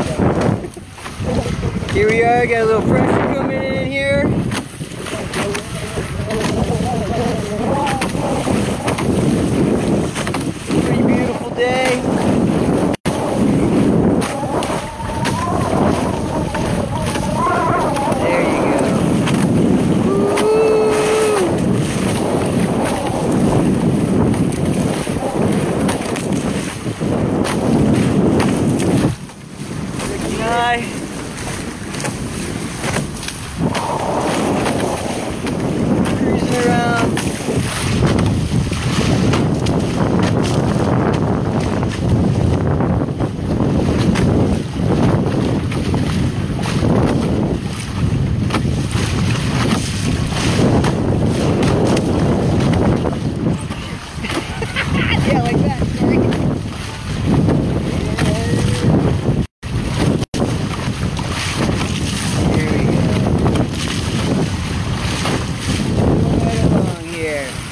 Here we are, got a little pressure coming in here. Pretty beautiful day. There you go. Rick and I. Cruising around. Yeah, like that. Sorry. There we go. Right along here.